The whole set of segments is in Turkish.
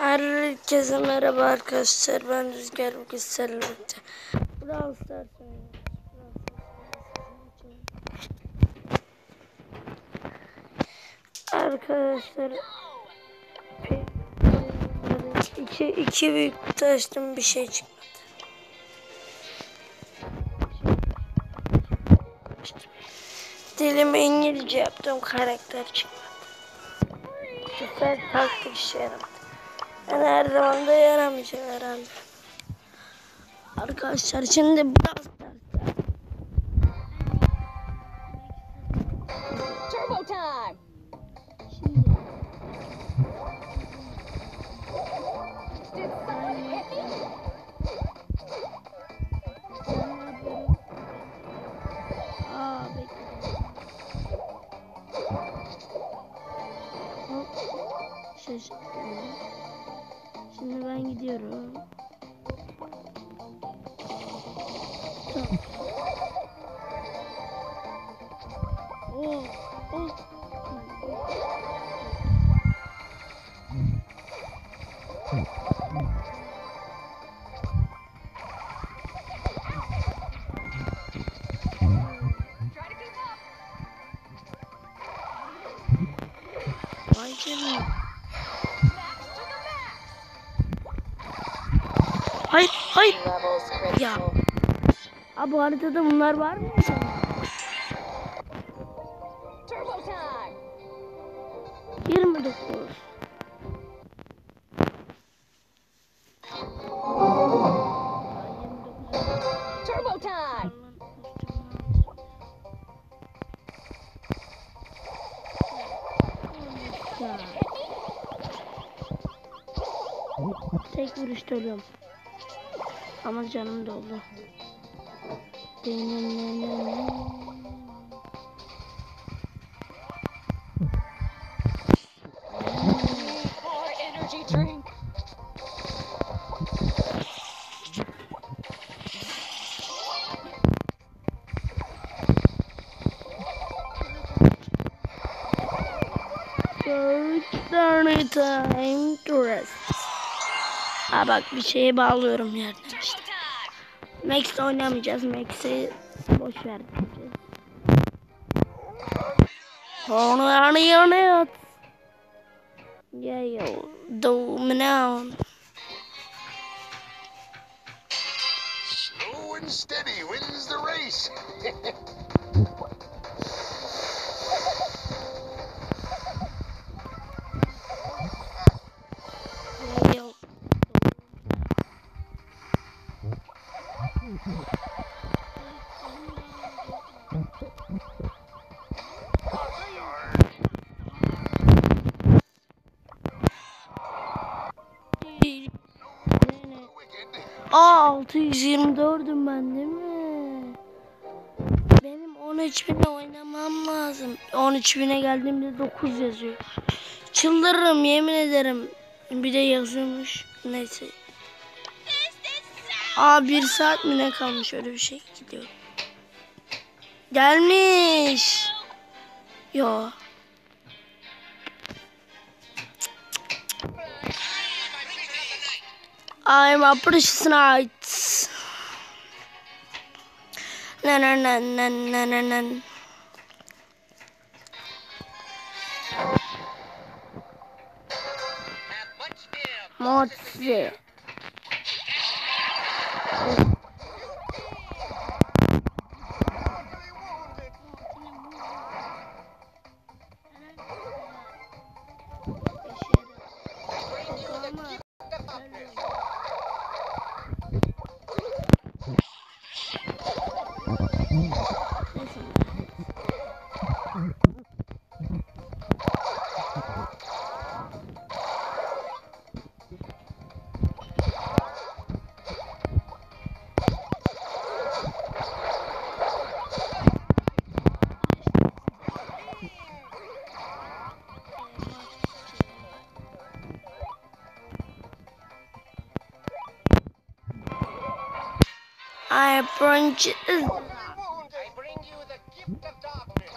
Herkese merhaba arkadaşlar, ben Rüzgar. Bugün sizlerle birlikte Brawl Stars oynuyoruz. Arkadaşlar iki büyük kutu açtım, bir şey çıkmadı. Dilimi İngilizce yaptım, karakter çıkmadı. Süper taktik işe yaramadı. Yani her zaman da yaramayacak herhalde. Arkadaşlar şimdi Brawl Stars'ta Turbo time. Şimdi ben gidiyorum. Oh, oh. Vay canına. Hayır, hayır. Ya. Abi bu haritada bunlar var mı? Turbo time. 29. Turbo time. Tek vuruşta ölüyorum. Ama canım doldu. More energy drink. Time to rest. Aa bak, bir şeye bağlıyorum yerden işte. Max oynamayacağız. Max'i boş ver diyeceğiz. Onu yanıyor. Yeah yo, down. Slow and steady wins the race. Yeah yo. Aa 624'üm ben değil mi? Benim 13.000'e oynamam lazım. 13.000'e geldiğimde 9 yazıyor. Çıldırırım yemin ederim. Bir de yazıyormuş. Neyse. Aa 1 saat mi ne kalmış, öyle bir şey gidiyor. Gelmiş. Yo. I'm a precious night. Na. Motsi. I bring you the gift of darkness.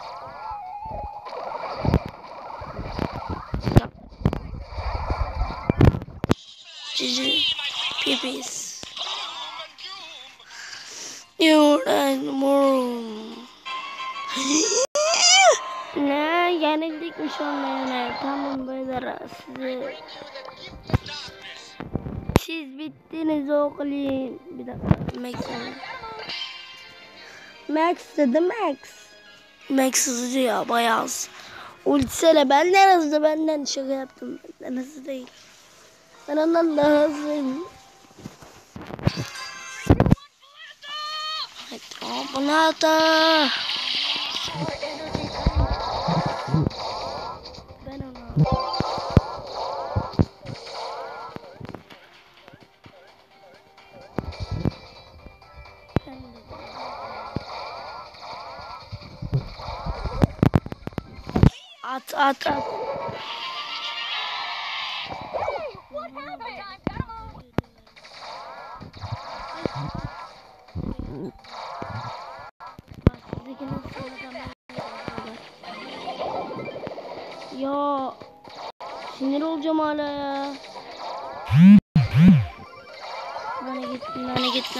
Cici. Pipis. You and more. Ne yenildikmiş olmayana. Tamam beyler sizi. Siz bittiniz oğlum. Bir dakika Max dedi Max. Max hızlı ya bayağı hızlı. Ultisele benden hızlı benden şaka yaptım. Benden hızlı değil. Ben ondan daha hızlıyım. Hadi buna da. Ben onu. At. Hey, what happened? Ya sinir olacağım hala ya. Nane git.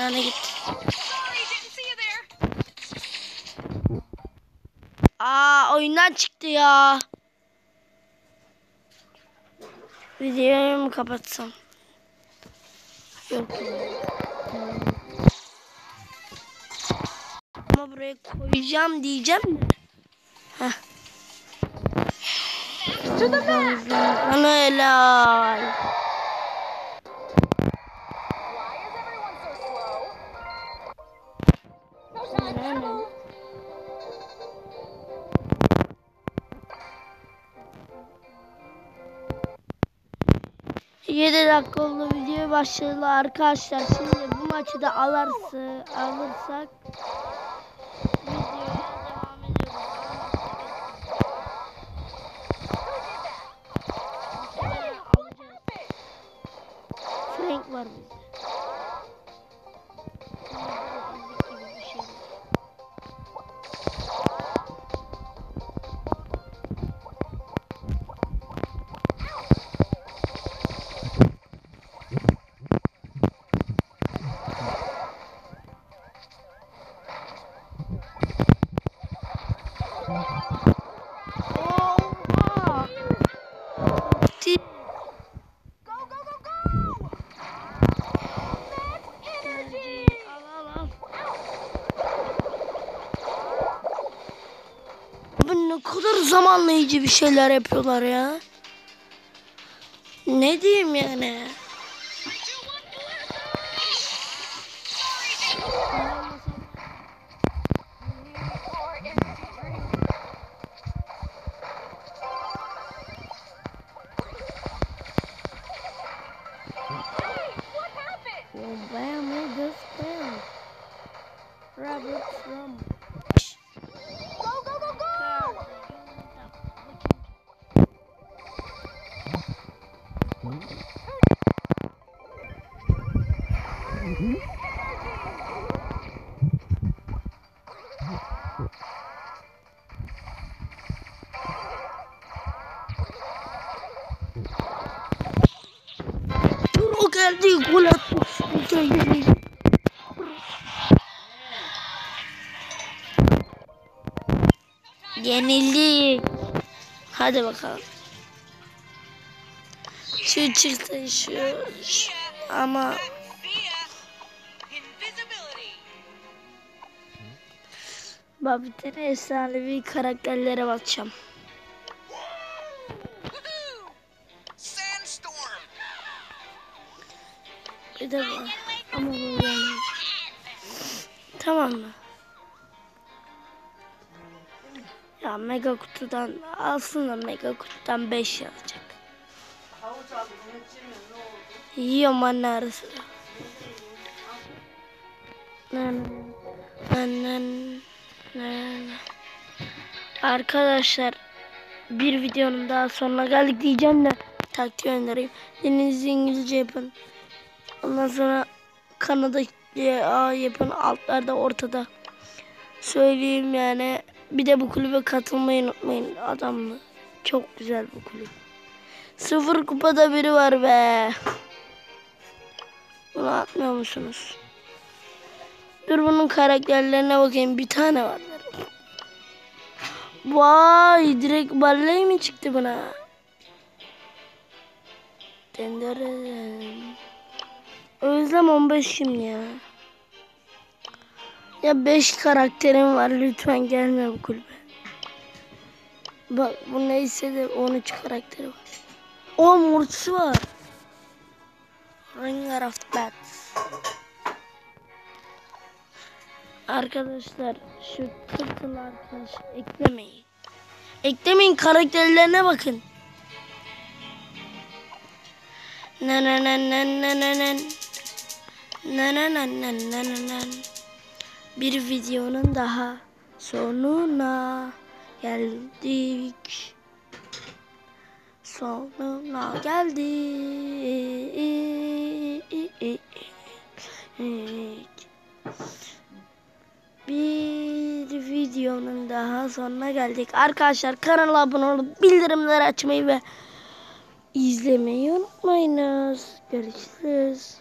Oyundan çıktı ya. Videoyu mu kapatsam? Yok. Ama buraya koyacağım diyeceğim de. Heh. Ana helal. Why 7 dakika oldu video başladı arkadaşlar. Şimdi bu maçı da alırsak videoya devam ediyoruz. Frank var bizde. Ne kadar zamanlayıcı bir şeyler yapıyorlar ya. Ne diyeyim yani. O geldi gol atmış. Yenildik. Hadi bakalım. Şu çıktı şu. Ama bak bir tane efsanevi karakterlere bakacağım. Bir de bu. Ama bu yani. Tamam mı? Ya mega kutudan aslında mega kutudan 5 yazacak. Yiyorum anne arası. Arkadaşlar bir videonun daha sonuna geldik diyeceğim de taktiği önereyim. Dilinizi İngilizce yapın. Ondan sonra Kanada A yapın, altlarda ortada. Söyleyeyim yani. Bir de bu kulübe katılmayı unutmayın. Adamlı. Çok güzel bu kulüp. 0 kupada biri var be. Bunu atmıyor musunuz? Dur bunun karakterlerine bakayım. Bir tane var. Vay, direkt Barley mi çıktı buna? Denderen. Özlem 15 şimdi ya. Ya 5 karakterim var, lütfen gelme bu kulübe. Bak bu neyse de 13 karakteri var. O mortusu var. Ringer of Bats. Arkadaşlar şu tırtıl arkadaş eklemeyin. Eklemeyin, karakterlerine bakın. Bir videonun daha sonuna geldik. Sonuna geldik. Bir videonun daha sonuna geldik. Arkadaşlar kanala abone olup bildirimleri açmayı ve izlemeyi unutmayınız. Görüşürüz.